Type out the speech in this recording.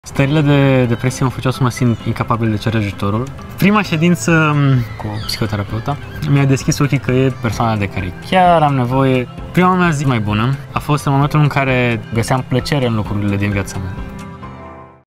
Stările de depresie mă făceau să mă simt incapabil de cere ajutorul. Prima ședință cu psihoterapeuta mi-a deschis ochii că e persoana de care chiar am nevoie. Prima mea zi mai bună a fost în momentul în care găseam plăcere în lucrurile din viața mea.